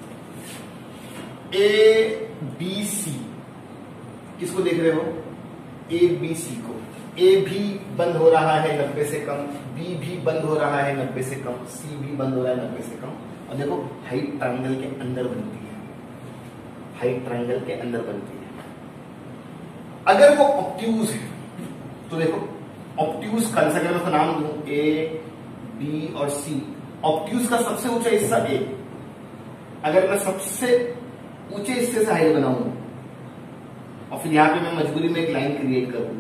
[SPEAKER 1] ए बी सी, किसको देख रहे हो? ए बी सी को। ए भी बंद हो रहा है नब्बे से कम, बी भी बंद हो रहा है नब्बे से कम, सी भी बंद हो रहा है नब्बे से कम। और देखो हाइट ट्रायंगल के अंदर बनती है, हाइट ट्रायंगल के अंदर बनती है। अगर वो ऑब्ट्यूज है तो देखो ऑब्ट्यूज का, जैसा अगर मैं उसका नाम दूं ए बी और सी, ऑब्ट्यूज का सबसे ऊंचा हिस्सा ए। अगर मैं सबसे ऊंचे हिस्से से हाइट बनाऊं और फिर यहां पे मैं मजबूरी में एक लाइन क्रिएट करूं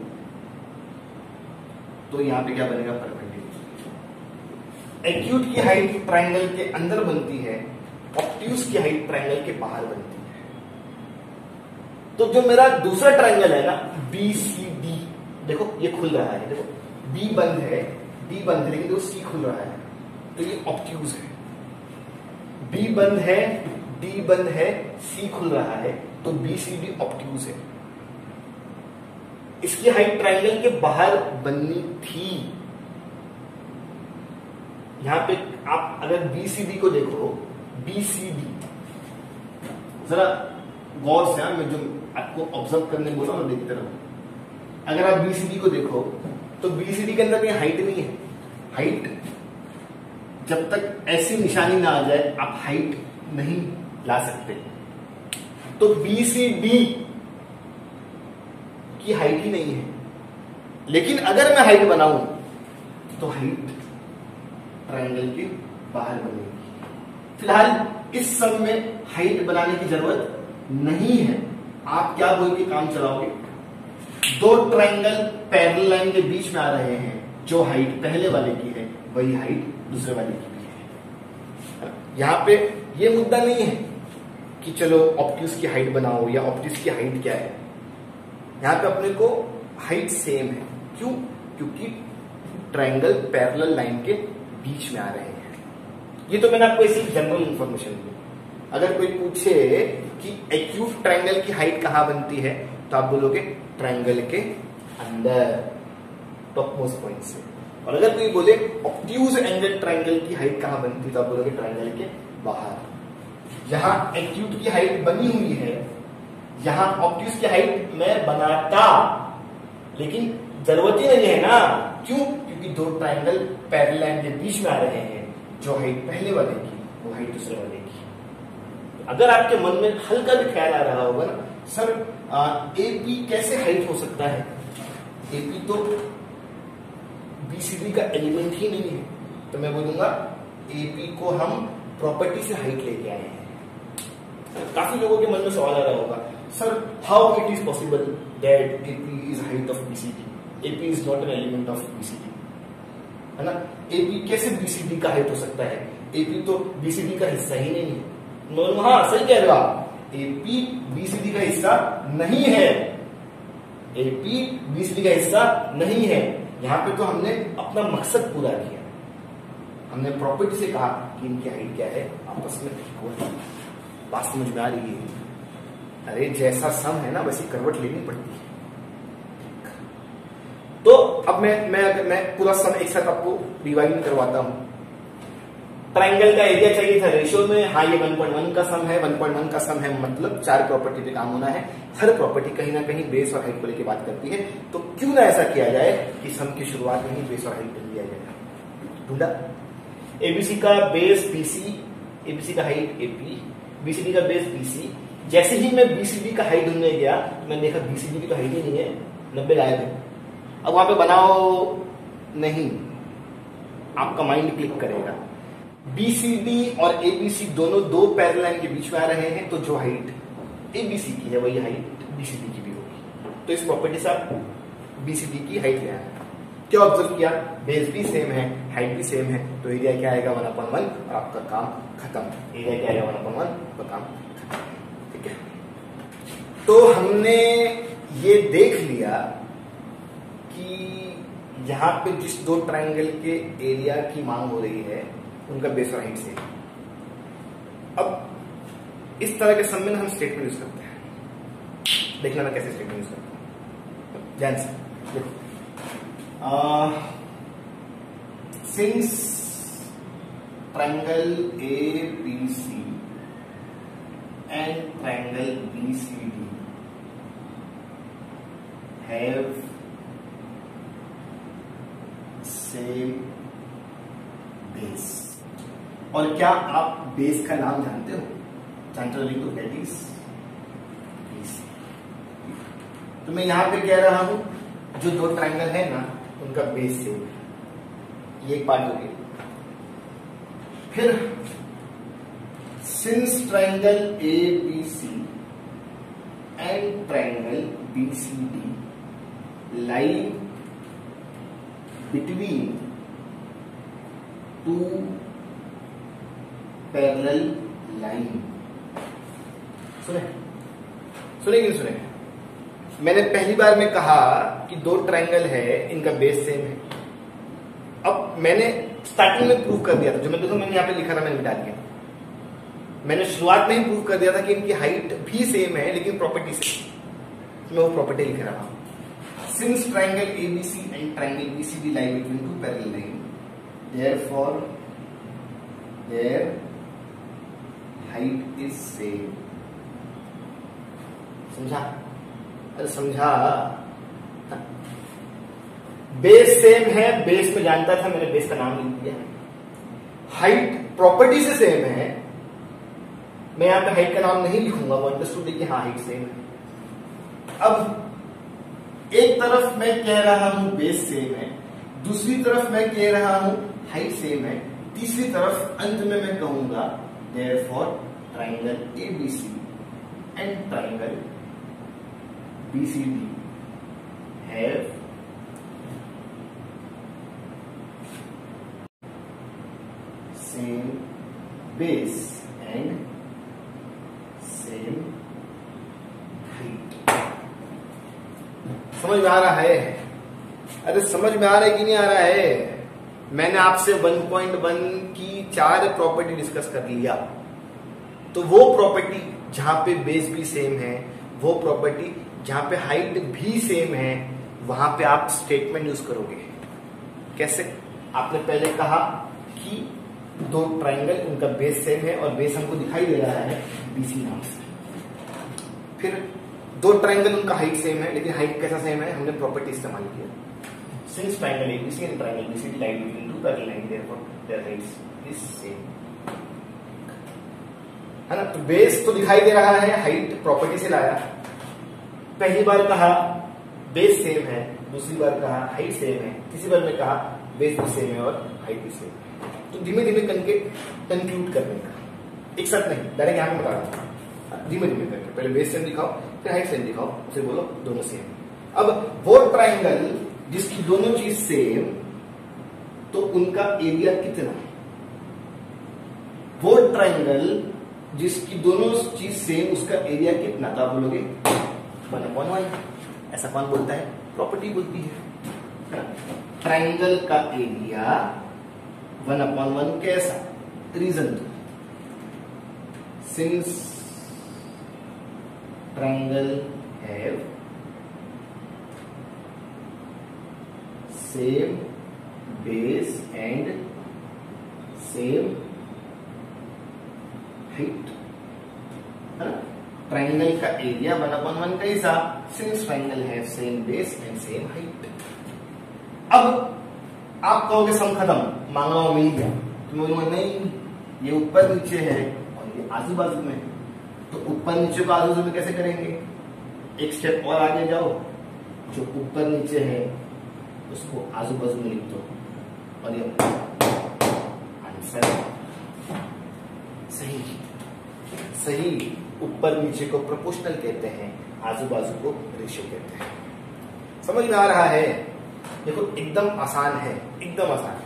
[SPEAKER 1] तो यहां पे क्या बनेगा? परपेंडिकुलर। एक्यूट की हाइट ट्रायंगल के अंदर बनती है, ऑब्ट्यूज की हाइट ट्रायंगल के बाहर बनती है। तो जो मेरा दूसरा ट्रायंगल है ना बी सी डी, देखो ये खुल रहा है, देखो बी बंद है, डी बंद है, लेकिन देखो सी खुल रहा है, तो ये ऑब्ट्यूज है। बी बंद है, डी बंद है, सी खुल रहा है, तो बी सी डी ऑब्ट्यूज है। इसकी हाइट ट्रायंगल के बाहर बननी थी। यहां पे आप अगर बी सी डी को देखो, बी सी डी जरा गौर से, मैं जो आपको ऑब्जर्व करने बोला ना देखते रहो। अगर आप बी सी डी को देखो तो बी सी डी के अंदर कोई हाइट नहीं है। हाइट जब तक ऐसी निशानी ना आ जाए आप हाइट नहीं ला सकते। तो बी सी डी की हाइट ही नहीं है। लेकिन अगर मैं हाइट बनाऊं तो हाइट ट्रायंगल के बाहर बनेगी। फिलहाल इस सब में हाइट बनाने की जरूरत नहीं है। आप क्या बोल के काम चलाओगे? दो ट्रायंगल पैरेलल लाइन के बीच में आ रहे हैं, जो हाइट पहले वाले की है वही हाइट दूसरे वाले की भी है। यहां पे ये मुद्दा नहीं है कि चलो ऑब्ट्यूज की हाइट बनाओ या ऑब्ट्यूज की हाइट क्या है। यहां पे अपने को हाइट सेम है। क्यों? क्योंकि ट्रायंगल पैरेलल लाइन के बीच में आ रहे हैं। ये तो मैंने आपको इसी जनरल इंफॉर्मेशन दी। अगर कोई पूछे कि एक्यूट ट्रायंगल की हाइट कहां बनती है तो आप बोलोगे ट्रायंगल के अंदर, टॉप मोस्ट पॉइंट से। और अगर कोई बोले ऑब्ट्यूज एंगल ट्रायंगल की हाइट कहां बनती है तो आप बोलोगे ट्रायंगल के बाहर। यहां एक्यूट की हाइट बनी हुई है, यहां ऑब्ट्यूज की हाइट मैं बनाता, लेकिन जरूरत ही नहीं है ना। क्यों? क्योंकि दो ट्रायंगल पैरेलल लाइन के बीच में आ रहे हैं, जो हाइट पहले वाले की वो हाइट दूसरे वाले की। अगर आपके मन में हल्का भी ख्याल आ रहा होगा ना, सर एपी कैसे हाइट हो सकता है? एपी तो बीसीडी का एलिमेंट ही नहीं है, तो मैं बोलूंगा एपी को हम प्रॉपर्टी से हाइट लेके आए हैं। काफी लोगों के मन में सवाल आ रहा होगा, sir how it is possible that AP is height of BCD? AP is not an element of BCD, है ना। एपी कैसे बीसीडी का हाइट हो सकता है? एपी तो बीसीडी का हिस्सा ही नहीं है। हाँ सही कह रहे हो आप, एपी बीसीडी का हिस्सा नहीं है। एपी बीसीडी का हिस्सा नहीं है। यहां पे तो हमने अपना मकसद पूरा किया, हमने प्रॉपर्टी से कहा कि इनकी हाइट क्या है, आपस में बात समझ में आ रही है। अरे जैसा सम है ना वैसी करवट लेनी पड़ती है। तो अब मैं मैं मैं पूरा सम एक साथ आपको रिवाइंड करवाता हूं। ट्रायंगल का एरिया चाहिए था रेशियो में, हाँ ये वन पॉइंट वन का सम है। वन पॉइंट वन का सम है मतलब चार प्रॉपर्टी पे काम होना है। हर प्रॉपर्टी कहीं ना कहीं बेस और हाइट को लेकर बात करती है, तो क्यों ना ऐसा किया जाए कि सम की शुरुआत में ही बेस और हाइट लिया जाए। ढूंढा एबीसी का बेस बीसी, एबीसी का हाइट एपी, बीसीडी का बेस बीसी। जैसे ही मैं बीसीडी का हाइट ढूंढने गया तो मैंने देखा बीसीडी की तो हाइट ही नहीं है, नब्बे गायब है। अब वहां पे बनाओ नहीं, आपका माइंड क्लिक करेगा। बीसीडी और एबीसी दोनों दो पैरेलल लाइन के बीच में आ रहे हैं, तो जो हाइट एबीसी की है वही हाइट बीसीडी की भी होगी। तो इस प्रॉपर्टी से आप बीसीडी की हाइट ले आए। क्या ऑब्जर्व किया? बेस भी सेम है, हाइट भी सेम है, तो एरिया क्या आएगा वन अपॉन वन और आपका काम खत्म। एरिया क्या आएगा वन अपॉन वन, तो काम खत्म। ठीक है, तो हमने ये देख लिया कि यहां पे जिस दो ट्रायंगल के एरिया की मांग हो रही है उनका बेस और हाइट से। अब इस तरह के सम में हम स्टेटमेंट यूज करते हैं। देखना मैं कैसे स्टेटमेंट यूज करता हूं, ध्यान से देखो। Since triangle A B C and triangle B C D have same base. और क्या आप बेस का नाम जानते हो? जानते हो? लिख दो, दैट इज बेस। तो मैं यहां पे कह रहा हूं जो दो ट्रायंगल है ना उनका बेस सेम है, ये एक बात हो गई। फिर since triangle A B C and triangle B C D lie between two parallel line. सुने सुने कि नहीं सुने? मैंने पहली बार में कहा कि दो ट्रायंगल है, इनका बेस सेम है। अब मैंने स्टार्टिंग में प्रूव कर दिया था, जो मैं देखो मैंने यहां पे लिखा था, मैंने मिटा दिया। मैंने शुरुआत में ही प्रूव कर दिया था कि इनकी हाइट भी सेम है लेकिन प्रॉपर्टी सेम। मैं वो प्रॉपर्टी लिख रहा हूं। Since triangle A B C and triangle B C D lie between two parallel lines, therefore their height is same. समझा? अरे समझा? बेस सेम है, बेस में जानता था, मैंने बेस का नाम लिख दिया। हाइट प्रॉपर्टी से सेम है, मैं यहां पे हाइट का नाम नहीं लिखूंगा, वो अंडरस्टूड है कि हाँ हाइट सेम है। अब एक तरफ मैं कह रहा हूं बेस सेम है, दूसरी तरफ मैं कह रहा हूं हाइट सेम है, तीसरी तरफ अंत में मैं कहूंगा therefore triangle A B C and triangle B C D have same base and same height. समझ में आ रहा है? अरे समझ में आ रहा है कि नहीं आ रहा है? मैंने आपसे वन पॉइंट वन की चार प्रॉपर्टी डिस्कस कर लिया, तो वो प्रॉपर्टी जहां पे बेस भी सेम है, वो प्रॉपर्टी जहां पे हाइट भी सेम है, वहां पे आप स्टेटमेंट यूज करोगे। कैसे? आपने पहले कहा कि दो ट्रायंगल उनका बेस सेम है और बेस हमको दिखाई दे रहा है बीसी नाम से। फिर दो ट्रायंगल उनका हाइट सेम है, लेकिन हाइट कैसा सेम है? हमने प्रॉपर्टी इस्तेमाल किया। Since triangle ABC and triangle BCD lie between two parallel line, therefore their heights is same, है ना? तो बेस तो दिखाई दे रहा है, हाइट प्रॉपर्टी से लाया। पहली बार कहा बेस सेम है, दूसरी बार कहा हाइट सेम है, तीसरी बार में कहा बेस भी सेम है और हाइट भी सेम है। तो धीमे धीमे करके कंक्लूड करने का, एक साथ नहीं, डायरेक्ट यहां पे बता रहा हूं, धीमे धीमे करके। पहले बेस सेम दिखाओ, फिर हाइट सेम दिखाओ, उसे बोलो दोनों सेम। अब वो ट्रायंगल जिसकी दोनों चीज सेम, तो उनका एरिया कितना? वो ट्रायंगल जिसकी दोनों चीज सेम, उसका एरिया कितना? तो आप बोलोगे वन अपॉन वन। ऐसा कौन बोलता है? प्रॉपर्टी बोलती है। ट्रायंगल का एरिया वन अपॉन वन कैसा? रीजन तो since triangle have same base and same height, triangle का एरिया वन अपॉन वन का हिसाब, since triangle have same base and same height. अब आप कहोगे सम खत्म, मांगा हुआ मिल गया, तो मैं बोलूंगा नहीं, ये ऊपर नीचे है और ये आजू बाजू में। तो ऊपर नीचे को आजू बाजू में कैसे करेंगे? एक स्टेप और आगे जाओ, जो ऊपर नीचे है उसको आजू बाजू में लिख दो और ये आंसर सही सही। ऊपर नीचे को प्रोपोर्शनल कहते हैं, आजू बाजू को रेशियो कहते हैं। समझ में आ रहा है? देखो एकदम आसान है, एकदम आसान।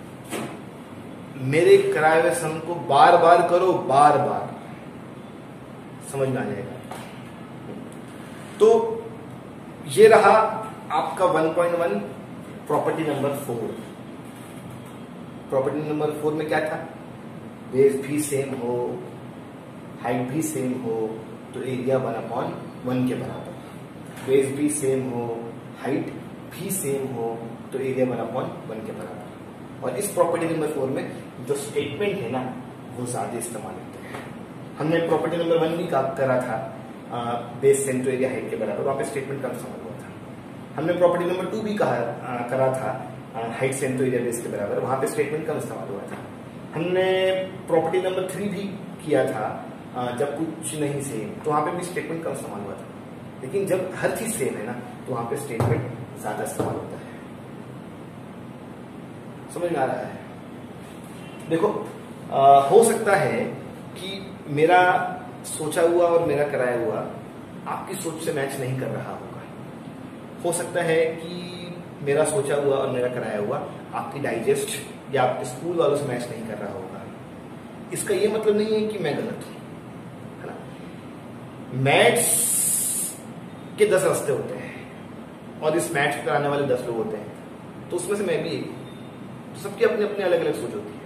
[SPEAKER 1] मेरे कराए हुए सम को बार बार करो, बार बार समझ में आ जाएगा। तो ये रहा आपका one point one property number four. Property number four में क्या था? बेस भी सेम हो, हाइट भी सेम हो, तो एरिया वन अपॉन वन के बराबर। बेस भी सेम हो, हाइट भी सेम हो, तो एरिया वन अपॉन वन के बराबर। और इस प्रॉपर्टी नंबर फोर में जो स्टेटमेंट है ना वो ज्यादा इस्तेमाल होते हैं। हमने प्रॉपर्टी नंबर वन भी करा था, बेस सेंटर एरिया हाइट के बराबर, वहां पे स्टेटमेंट कम इस्तेमाल हुआ था। हमने प्रॉपर्टी नंबर टू भी कहा आ, करा था हाइट सेंटर एरिया बेस के बराबर, वहां पे स्टेटमेंट कम इस्तेमाल हुआ था। हमने प्रॉपर्टी नंबर थ्री भी किया था आ, जब कुछ नहीं सेम, तो वहां पे भी स्टेटमेंट कम इस्तेमाल हुआ था। लेकिन जब हर चीज सेम है ना तो वहां पे स्टेटमेंट ज्यादा इस्तेमाल होता है। समझ में आ रहा है? देखो आ, हो सकता है कि मेरा सोचा हुआ और मेरा कराया हुआ आपकी सोच से मैच नहीं कर रहा होगा। हो सकता है कि मेरा सोचा हुआ और मेरा कराया हुआ आपकी डाइजेस्ट या आपके स्कूल वालों से मैच नहीं कर रहा होगा। इसका ये मतलब नहीं है कि मैं गलत हूं, है ना। मैथ्स के दस रास्ते होते हैं और इस मैथ्स कराने वाले दस लोग होते हैं, तो उसमें से मैं भी एक हूं। सबकी अपनी अपनी अलग अलग सोच होती है।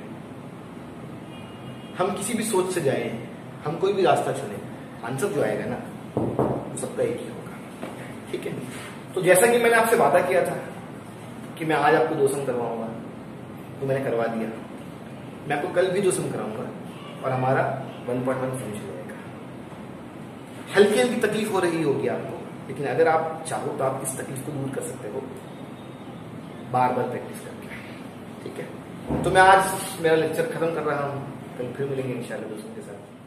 [SPEAKER 1] हम किसी भी सोच से जाएं, हम कोई भी रास्ता चुने, आंसर जो आएगा ना वो सबका एक ही होगा। ठीक है, तो जैसा कि मैंने आपसे वादा किया था कि मैं आज आपको दो सम करवाऊंगा, तो मैंने करवा दिया। मैं आपको कल भी दो सम कराऊंगा और हमारा वन पॉइंट वन फिनिश हो जाएगा। हल्की हल्की तकलीफ हो रही होगी आपको, लेकिन अगर आप चाहो तो आप इस तकलीफ को दूर कर सकते हो बार बार प्रैक्टिस करके। ठीक है, तो मैं आज मेरा लेक्चर खत्म कर रहा हूँ, कल फिर मिलेंगे इंशाल्लाह दोस्तों के साथ।